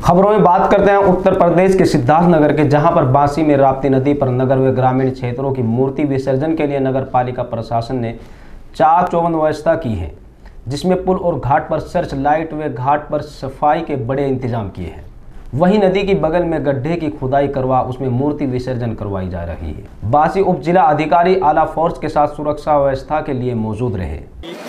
खबरों में बात करते हैं उत्तर प्रदेश के सिद्धार्थनगर के, जहां पर बांसी में राप्ती नदी पर नगर व ग्रामीण क्षेत्रों की मूर्ति विसर्जन के लिए नगर पालिका प्रशासन ने चाक चौबंद व्यवस्था की है, जिसमें पुल और घाट पर सर्च लाइट व घाट पर सफाई के बड़े इंतजाम किए हैं। वहीं नदी के बगल में गड्ढे की खुदाई करवा उसमें मूर्ति विसर्जन करवाई जा रही है। बांसी उप जिला अधिकारी आला फोर्स के साथ सुरक्षा व्यवस्था के लिए मौजूद रहे।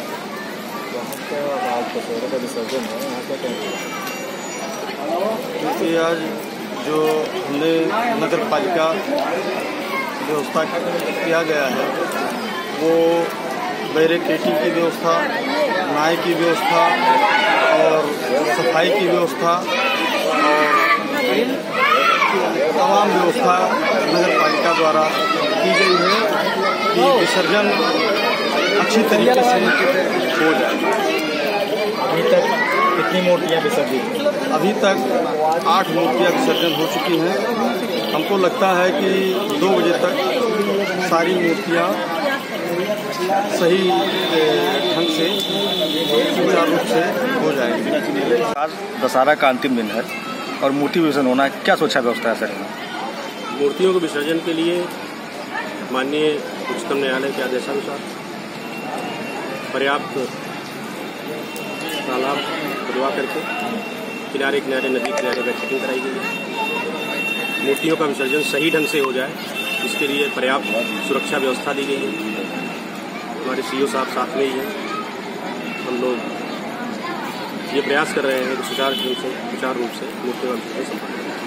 क्योंकि आज जो हमने नगर पालिका व्यवस्था किया गया है वो बैरिकेडिंग की व्यवस्था, नाय की व्यवस्था और सफाई की व्यवस्था और तमाम व्यवस्था नगर पालिका द्वारा की गई है कि विसर्जन अच्छी तरीके से हो जाए। अभी तक कितनी मूर्तियाँ विसर्जित? अभी तक 8 मूर्तियाँ विसर्जन हो चुकी हैं। हमको लगता है कि 2 बजे तक सारी मूर्तियाँ सही ढंग से सुचारू रूप से हो जाएंगी। आज दशहरा का अंतिम दिन है और मूर्ति विसर्जन होना है, क्या सोचा व्यवस्था है सर? मूर्तियों के विसर्जन के लिए माननीय उच्चतम न्यायालय के आदेशानुसार पर्याप्त तालाब खुदवा करके किनारे किनारे नदी किनारे बैरिकेडिंग कराई गई है। मूर्तियों का विसर्जन सही ढंग से हो जाए, इसके लिए पर्याप्त सुरक्षा व्यवस्था दी गई है। हमारे सीओ साहब साथ में ही हैं। हम लोग ये प्रयास कर रहे हैं कि सुचारू रूप से मूर्तियों का विसर्जन संपन्न हो।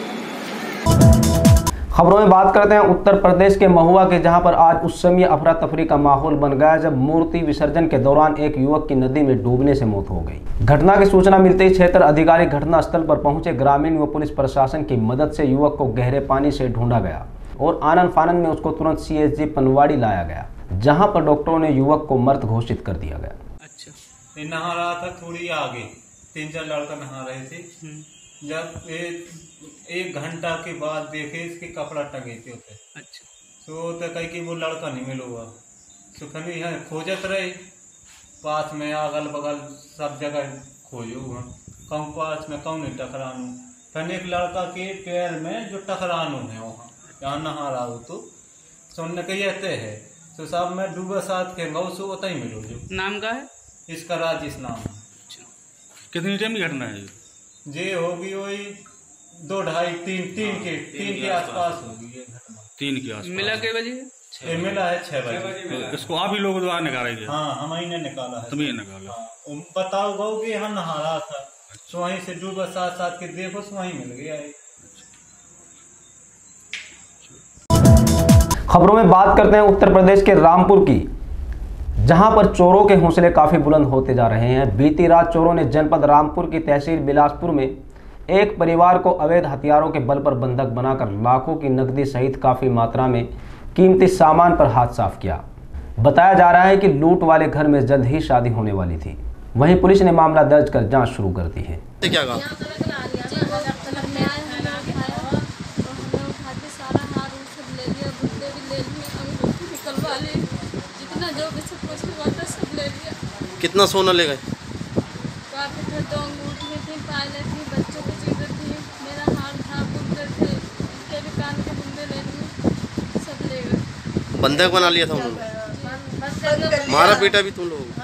खबरों में बात करते हैं उत्तर प्रदेश के महुआ के, जहां पर आज उस समय अफरा तफरी का माहौल बन गया जब मूर्ति विसर्जन के दौरान एक युवक की नदी में डूबने से मौत हो गई। घटना की सूचना मिलते ही क्षेत्र अधिकारी घटनास्थल पर पहुंचे। ग्रामीण व पुलिस प्रशासन की मदद से युवक को गहरे पानी से ढूंढा गया और आनन फानन में उसको तुरंत सीएचसी पनवाड़ी लाया गया, जहाँ पर डॉक्टरों ने युवक को मृत घोषित कर दिया गया। अच्छा, नहा रहा था थोड़ी आगे, 3-4 लड़का नहा रहे थे। जब 1 घंटा के बाद देखे इसके कपड़ा टंगे थे उसे। अच्छा, तो कही कि वो लड़का नहीं मिलूगा, तो खनी यहाँ खोजत रहे, पास में अगल बगल सब जगह खोजो, कहूँ पास में कहूँ नहीं टकरानू। फिर एक लड़का के पैर में जो टकरानू है वहाँ यहाँ नहा रहा हो, तो सुनने के ये है तो सब में डूबे साथ के गौ उतना ही मिलो। जो नाम का है इसका राजेश नाम है। कितनी टाइम की घटना है ये होगी वही 2, 2.5, 3 के आसपास होगी ये घटना। 3 के आसपास मिला के बजे? मिला है 6 बजे। तो इसको आप ही लोग द्वारा निकालेंगे? हाँ, हम ही ने निकाला है। तुम्हें निकाला? हाँ, बताओ गौ कि यहाँ नहा रहा था, तो वहीं से डूबा साथ के देखो तो वहीं मिल गया है। खबरों में बात करते हैं उत्तर प्रदेश के रामपुर की, जहां पर चोरों के हौसले काफी बुलंद होते जा रहे हैं। बीती रात चोरों ने जनपद रामपुर की तहसील बिलासपुर में एक परिवार को अवैध हथियारों के बल पर बंधक बनाकर लाखों की नकदी सहित काफी मात्रा में कीमती सामान पर हाथ साफ किया। बताया जा रहा है कि लूट वाले घर में जल्द ही शादी होने वाली थी। वहीं पुलिस ने मामला दर्ज कर जाँच शुरू कर दी है। क्या कहा? कितना सोना ले गए? बच्चों की चीजें थी, मेरा हार था, बुंदे थे, उसके भी कान के बुंदे ले लिए, सब ले गए। बंधक बना लिया था उन्होंने? मारा पीटा भी तुम लोग?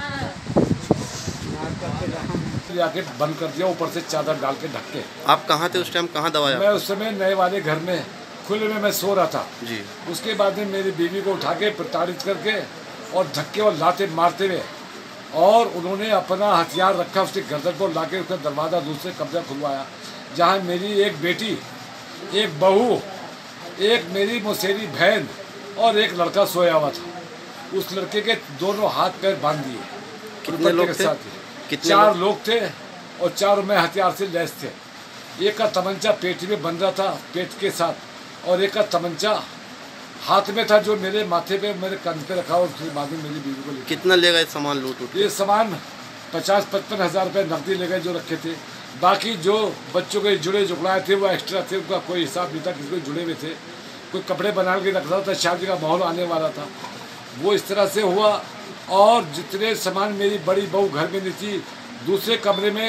आके बंद कर दिया, ऊपर से चादर डाल के ढक के। आप कहाँ थे उस टाइम? कहाँ दबाया? मैं उस समय नए वाले घर में खुले में मैं सो रहा था जी। उसके बाद में मेरी बीवी को उठा के प्रताड़ित करके और धक्के और लाते मारते हुए, और उन्होंने अपना हथियार रखा, उसके गर्दन को लाके उसका दरवाज़ा दूसरे कब्जा खुलवाया, जहाँ मेरी एक बेटी, एक बहू, एक मेरी मौसेरी बहन और एक लड़का सोया हुआ था। उस लड़के के दोनों हाथ पैर बांध दिए। कितने लोग थे? 4 लोग थे और 4 में हथियार से लैस थे। एक का तमंचा पेट में बंध रहा था, पेट के साथ, और एक का तमंचा हाथ में था जो मेरे माथे पे, मेरे कंध पे रखा, और उसके बाद में मेरी बीवी को ले। कितना ले गए सामान लूट? ये सामान 50-55 हज़ार रुपये नकदी ले गए जो रखे थे। बाकी जो बच्चों के जुड़े जुगड़ाए थे वो एक्स्ट्रा थे, उनका कोई हिसाब नहीं था, किसी को जुड़े हुए थे। कोई कपड़े बना के रख रहा था, शादी का माहौल आने वाला था, वो इस तरह से हुआ। और जितने सामान मेरी बड़ी बहू घर में नहीं थी, दूसरे कमरे में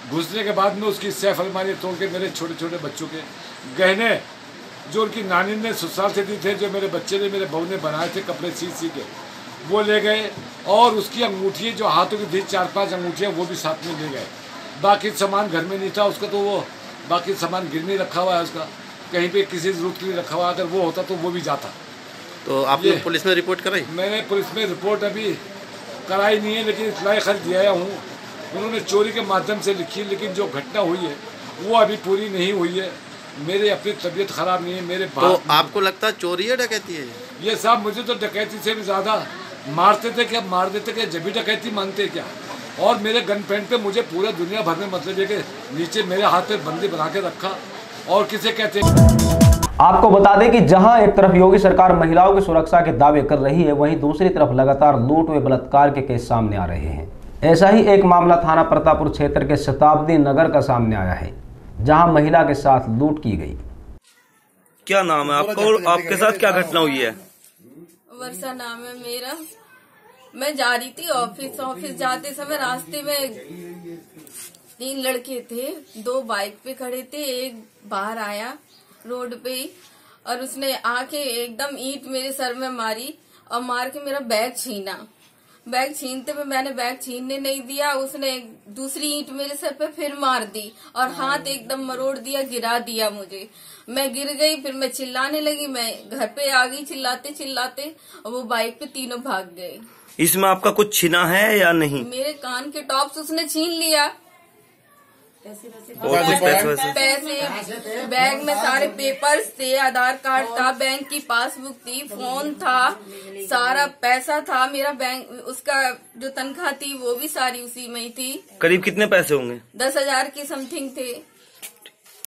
घुसने के बाद में उसकी सैफ अलमारी तोड़ के मेरे छोटे छोटे बच्चों के गहने जो उनकी नानी ने ससुराल से दी थे, जो मेरे बच्चे ने, मेरे बहू ने बनाए थे कपड़े सी के, वो ले गए। और उसकी अंगूठी जो हाथों की थी 4-5 अंगूठियाँ वो भी साथ में ले गए। बाकी सामान घर में नहीं था उसका, तो वो बाकी सामान गिरने रखा हुआ है उसका, कहीं पे किसी जरूरत के लिए रखा हुआ। अगर वो होता तो वो भी जाता। तो आपने पुलिस में रिपोर्ट कराई? मैंने पुलिस में रिपोर्ट अभी कराई नहीं है, लेकिन इतलाई खर्च दिया हूँ। उन्होंने चोरी के माध्यम से लिखी, लेकिन जो घटना हुई है वो अभी पूरी नहीं हुई है। मेरी अपनी तबीयत खराब नहीं है। मेरे तो आपको लगता है चोरी है डकैती है ये? साहब मुझे तो डकैती से भी ज़्यादा मारते थे क्या, मार देते क्या, जब भी डकैती मानते क्या। और मेरे गन पैंट पे मुझे पूरा दुनिया भर में मतलब है कि नीचे मेरे हाथ पे बंदी बना के रखा। और किसे कहते हैं। आपको बता दें कि जहां एक तरफ योगी सरकार महिलाओं की सुरक्षा के दावे कर रही है, वहीं दूसरी तरफ लगातार लूट व बलात्कार के केस सामने आ रहे हैं। ऐसा ही एक मामला थाना प्रतापपुर क्षेत्र के शताब्दी नगर का सामने आया है, जहां महिला के साथ लूट की गई। क्या नाम है आपका और आपके साथ क्या घटना हुई है? वर्षा नाम है मेरा। मैं जा रही थी ऑफिस जाते समय रास्ते में 3 लड़के थे, 2 बाइक पे खड़े थे। एक बाहर आया रोड पे ही और उसने आके एकदम ईंट मेरे सर में मारी और मार के मेरा बैग छीना। बैग छीनते में मैंने बैग छीनने नहीं दिया, उसने दूसरी ईंट मेरे सर पे फिर मार दी और हाथ एकदम मरोड़ दिया, गिरा दिया मुझे। मैं गिर गई, फिर मैं चिल्लाने लगी। मैं घर पे आ गई चिल्लाते चिल्लाते और वो बाइक पे तीनों भाग गए। इसमें आपका कुछ छीना है या नहीं? मेरे कान के टॉप्स उसने छीन लिया। और कुछ पैसे बैग में सारे पेपर्स थे, आधार कार्ड था, बैंक की पासबुक थी, फोन था, सारा पैसा था मेरा। बैंक उसका जो तनख्वाह थी वो भी सारी उसी में ही थी। करीब कितने पैसे होंगे? 10,000 की समथिंग थे।